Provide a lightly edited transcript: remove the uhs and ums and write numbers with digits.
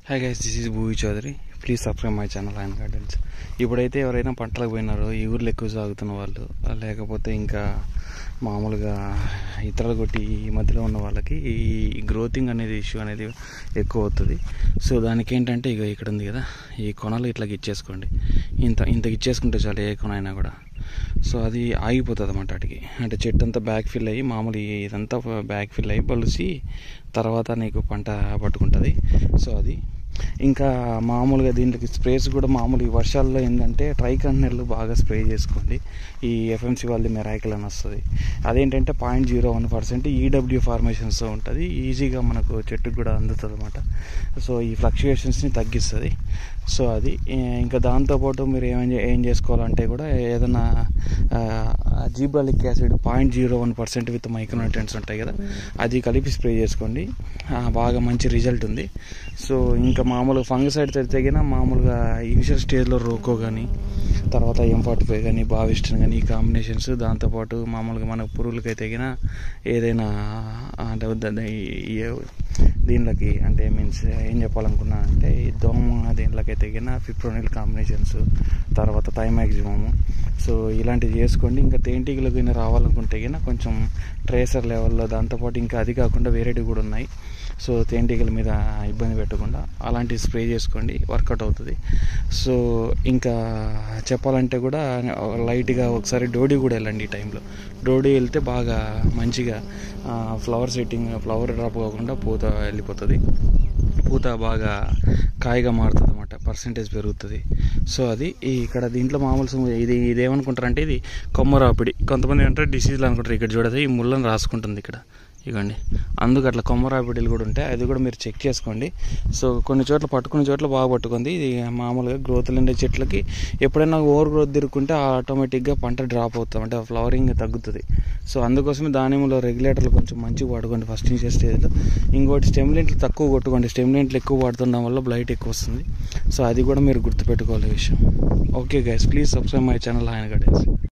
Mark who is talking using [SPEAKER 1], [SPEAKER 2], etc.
[SPEAKER 1] Hi guys, this is Bhuvi Chaudhary. Please subscribe my channel ఆయన gardens. ఇప్పుడైతే ఎవరైనా పంటలకు పోయినారో, ఈ ఊర్లో ఎక్కువ సాగుతున్న వాళ్ళు, లేకపోతే ఇంకా మామూలుగా ఇతరులు కొట్టి ఈ మధ్యలో ఉన్న వాళ్ళకి ఈ గ్రోతింగ్ అనేది ఇష్యూ అనేది ఎక్కువ అవుతుంది. సో దానికి ఏంటంటే ఇక ఇక్కడ ఉంది కదా, ఈ కొనలు ఇట్లా ఇచ్చేసుకోండి. ఇంత ఇచ్చేసుకుంటే చాలు, ఏ కొన అయినా కూడా. సో అది ఆగిపోతుంది అన్నమాట. వాటికి అంటే చెట్టు అంతా బ్యాక్ ఫిల్ అయ్యి, మామూలు ఇదంతా బ్యాక్ ఫిల్ అయ్యి బలిసి తర్వాత నీకు పంట పట్టుకుంటుంది. సో అది ఇంకా మామూలుగా దీనికి స్ప్రేస్ కూడా మామూలు ఈ వర్షాల్లో ఏంటంటే ట్రైకన్నర్లు బాగా స్ప్రే చేసుకోండి. ఈ ఎఫ్ఎంసి వాళ్ళది మెరాకిల్ అని వస్తుంది. అదేంటంటే 0.01% ఈడబ్ల్యూ ఫార్మేషన్స్తో ఉంటుంది. ఈజీగా మనకు చెట్టుకు కూడా అందుతుంది అన్నమాట. సో ఈ ఫ్లక్చుయేషన్స్ని తగ్గిస్తుంది. సో అది ఇంకా దాంతోపాటు మీరు ఏం చేసుకోవాలంటే కూడా ఏదైనా జీబ్రాలిక్ యాసిడ్ 0.01% విత్ మైక్రోన్యూట్రియంట్స్ ఉంటాయి కదా, అది కలిపి స్ప్రే చేసుకోండి. బాగా మంచి రిజల్ట్ ఉంది. సో ఇంకా మామూలుగా ఫంగిసైడ్ తెగిన మామూలుగా ఇనిషియల్ స్టేజ్లో రోకో కానీ, తర్వాత M45 కానీ, బావిస్టన్ కానీ, ఈ కాంబినేషన్స్. దాంతోపాటు మామూలుగా మనకు పురుగులకి తెగిన ఏదైనా అంటే దీనిలోకి అంటే మీన్స్ ఏం చెప్పాలనుకున్నా అంటే ఈ దోమ దీనిలోకి తెగిన ఫిప్రోనిల్ కాంబినేషన్స్, తర్వాత థైమాక్సిమము. సో ఇలాంటివి చేసుకోండి. ఇంకా తేనెటీగలకు రావాలనుకుంటే కొంచెం ట్రేసర్ లెవెల్లో, దాంతోపాటు ఇంకా అది కాకుండా వేరేటివి కూడా ఉన్నాయి. సో తేనెటీగల మీద ఇబ్బంది పెట్టకుండా అలాంటివి స్ప్రే చేసుకోండి, వర్కౌట్ అవుతుంది. సో ఇంకా చెప్పాలంటే కూడా లైట్గా ఒకసారి డోడీ కూడా వెళ్ళండి. ఈ టైంలో డోడీ వెళ్తే బాగా మంచిగా ఫ్లవర్ డ్రాప్ కాకుండా పూత వెళ్ళిపోతుంది. పూత బాగా కాయగా మారుతుంది అన్నమాట, పర్సంటేజ్ పెరుగుతుంది. సో అది ఇక్కడ దీంట్లో మామూలు ఇదేమనుకుంటారంటే ఇది కొమ్మరాపిడి, కొంతమంది అంటే డిసీజ్లు అనుకుంటారు. ఇక్కడ చూడదు, ఈ ముళ్ళని రాసుకుంటుంది ఇక్కడ, ఇవ్వండి. అందుకు అట్లా కొమ్మరాపిడిలు కూడా ఉంటాయి, అది కూడా మీరు చెక్ చేసుకోండి. సో కొన్ని చోట్ల పట్టుకునే చోట్ల బాగా పట్టుకుంది. ఇది మామూలుగా గ్రోత్లు ఉండే చెట్లకి ఎప్పుడైనా ఓవర్ గ్రోత్ తిరుగుకుంటే ఆటోమేటిక్గా పంట డ్రాప్ అవుతుంది, అంటే ఫ్లవరింగ్ తగ్గుతుంది. సో అందుకోసమే దానిమ్మలో రెగ్యులేటర్లు కొంచెం మంచిగా వాడుకోండి ఫస్ట్ ఇనిషియల్ స్టేజ్లో. ఇంకోటి స్టెమ్లెంట్లు తక్కువ కొట్టుకోండి. స్టెమ్లెంట్లు ఎక్కువ వాడుతుండడం వల్ల బ్లైట్ ఎక్కువ వస్తుంది. సో అది కూడా మీరు గుర్తుపెట్టుకోవాలి విషయం. Okay guys, please subscribe my channel ఆయన గార్డెన్స్.